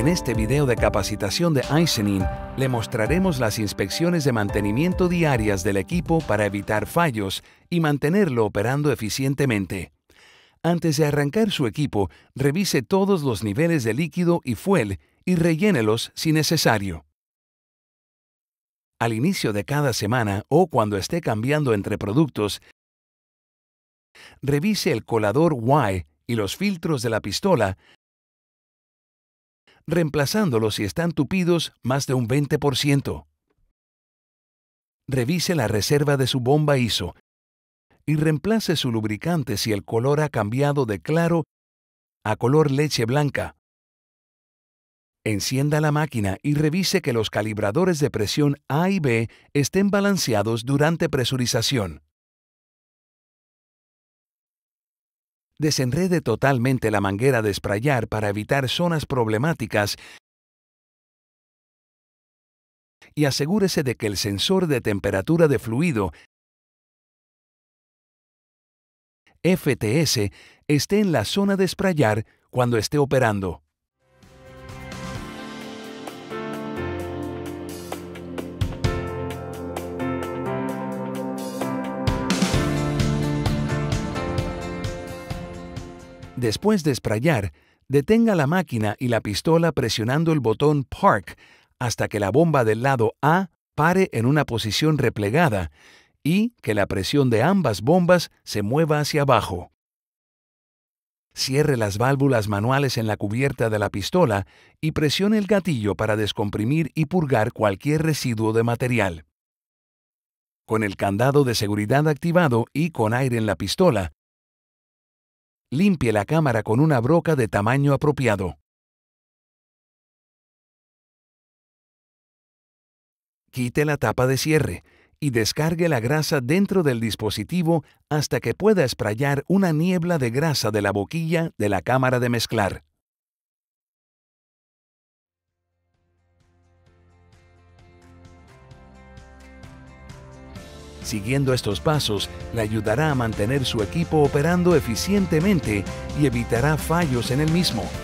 En este video de capacitación de Iconic, le mostraremos las inspecciones de mantenimiento diarias del equipo para evitar fallos y mantenerlo operando eficientemente. Antes de arrancar su equipo, revise todos los niveles de líquido y fuel y rellénelos si necesario. Al inicio de cada semana o cuando esté cambiando entre productos, revise el colador Y y los filtros de la pistola, reemplazándolos si están tupidos más de un 20%. Revise la reserva de su bomba ISO y reemplace su lubricante si el color ha cambiado de claro a color leche blanca. Encienda la máquina y revise que los calibradores de presión A y B estén balanceados durante presurización. Desenrede totalmente la manguera de sprayar para evitar zonas problemáticas y asegúrese de que el sensor de temperatura de fluido FTS esté en la zona de sprayar cuando esté operando. Después de sprayar, detenga la máquina y la pistola presionando el botón Park hasta que la bomba del lado A pare en una posición replegada y que la presión de ambas bombas se mueva hacia abajo. Cierre las válvulas manuales en la cubierta de la pistola y presione el gatillo para descomprimir y purgar cualquier residuo de material. Con el candado de seguridad activado y con aire en la pistola, limpie la cámara con una broca de tamaño apropiado. Quite la tapa de cierre y descargue la grasa dentro del dispositivo hasta que pueda sprayar una niebla de grasa de la boquilla de la cámara de mezclar. Siguiendo estos pasos, le ayudará a mantener su equipo operando eficientemente y evitará fallos en el mismo.